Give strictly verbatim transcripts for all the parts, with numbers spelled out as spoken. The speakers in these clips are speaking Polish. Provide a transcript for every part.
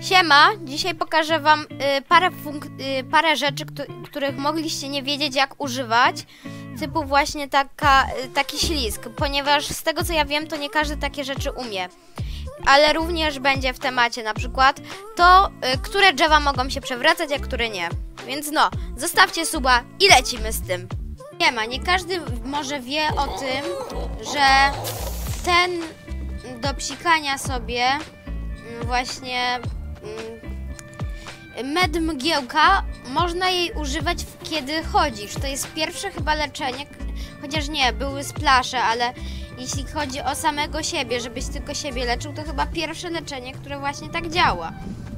Siema! Dzisiaj pokażę wam y, parę, y, parę rzeczy, których mogliście nie wiedzieć, jak używać. Typu właśnie taka, y, taki ślizg, ponieważ z tego co ja wiem, to nie każdy takie rzeczy umie. Ale również będzie w temacie na przykład to, y, które drzewa mogą się przewracać, a które nie. Więc no, zostawcie suba i lecimy z tym. Siema, nie każdy może wie o tym, że ten do psikania sobie właśnie med mgiełka, można jej używać kiedy chodzisz. To jest pierwsze chyba leczenie, chociaż nie, były splasze, ale jeśli chodzi o samego siebie, żebyś tylko siebie leczył, to chyba pierwsze leczenie, które właśnie tak działa.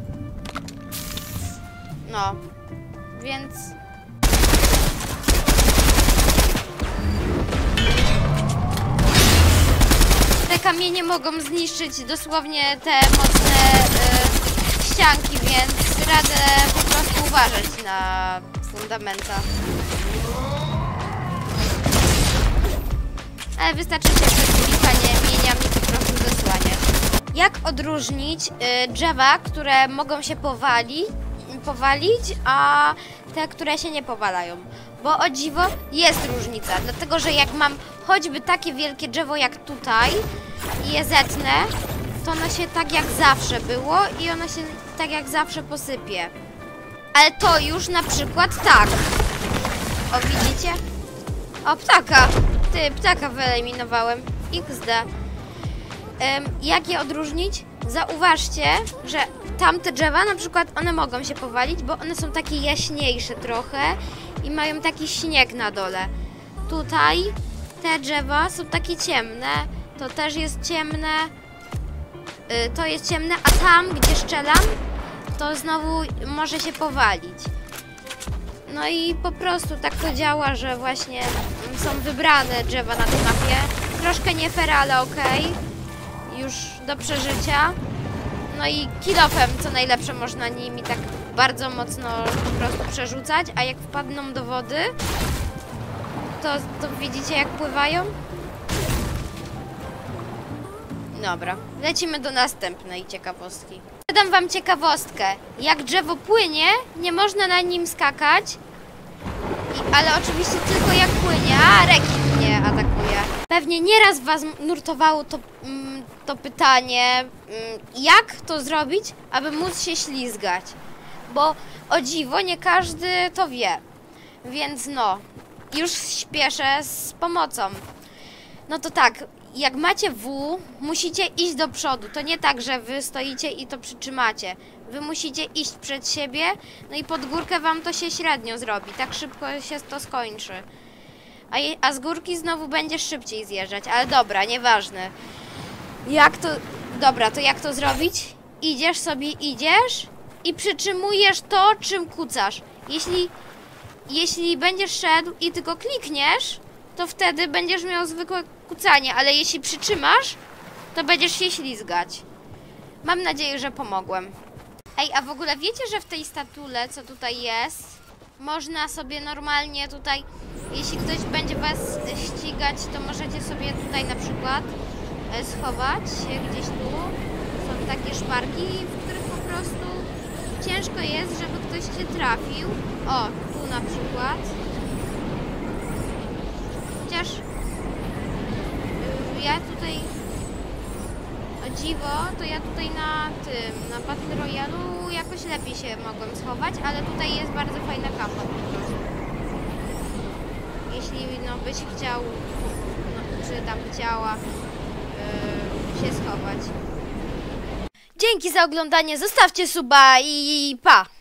No, więc... Te kamienie mogą zniszczyć dosłownie te mocne y, ścianki, więc radę po prostu uważać na fundamenta. Ale wystarczy się przez kilka mieniami po prostu zasłaniać. Jak odróżnić y, drzewa, które mogą się powali, powalić, a te, które się nie powalają? Bo o dziwo jest różnica, dlatego że jak mam choćby takie wielkie drzewo jak tutaj i je zetnę, to ono się tak jak zawsze było i ono się tak jak zawsze posypie. Ale to już na przykład tak. O, widzicie? O, ptaka. Ty, ptaka wyeliminowałem. iks de. Um, jak je odróżnić? Zauważcie, że tamte drzewa na przykład one mogą się powalić, bo one są takie jaśniejsze trochę i mają taki śnieg na dole. Tutaj te drzewa są takie ciemne, to też jest ciemne, yy, to jest ciemne, a tam, gdzie szczelam, to znowu może się powalić. No i po prostu tak to działa, że właśnie są wybrane drzewa na tej mapie. Troszkę nie fair, ale okej. Okay. Już do przeżycia. No i kilofem, co najlepsze, można nimi tak bardzo mocno po prostu przerzucać, a jak wpadną do wody, to, to widzicie jak pływają? Dobra, lecimy do następnej ciekawostki. Dam wam ciekawostkę. Jak drzewo płynie, nie można na nim skakać, I, ale oczywiście tylko jak płynie, a rekin mnie atakuje. Pewnie nieraz was nurtowało to, mm, to pytanie, mm, jak to zrobić, aby móc się ślizgać. Bo o dziwo nie każdy to wie. Więc no, już śpieszę z pomocą. No to tak, jak macie W, musicie iść do przodu. To nie tak, że wy stoicie i to przytrzymacie. Wy musicie iść przed siebie, no i pod górkę wam to się średnio zrobi. Tak szybko się to skończy. A, je, a z górki znowu będziesz szybciej zjeżdżać. Ale dobra, nieważne. Jak to... Dobra, to jak to zrobić? Idziesz sobie, idziesz i przytrzymujesz to, czym kucasz. Jeśli, jeśli będziesz szedł i tylko klikniesz, to wtedy będziesz miał zwykłe kucanie, ale jeśli przytrzymasz, to będziesz się ślizgać. Mam nadzieję, że pomogłem. Ej, a w ogóle wiecie, że w tej statule, co tutaj jest, można sobie normalnie tutaj, jeśli ktoś będzie was ścigać, to możecie sobie tutaj na przykład schować się gdzieś tu. Są takie szparki, w których po prostu ciężko jest, żeby ktoś cię trafił. O, tu na przykład. Chociaż yy, ja tutaj, o dziwo, to ja tutaj na tym, na Battle Royale'u jakoś lepiej się mogłem schować, ale tutaj jest bardzo fajna kampa po prostu. Jeśli no byś chciał, no, czy tam chciała yy, się schować. Dzięki za oglądanie, zostawcie suba i pa!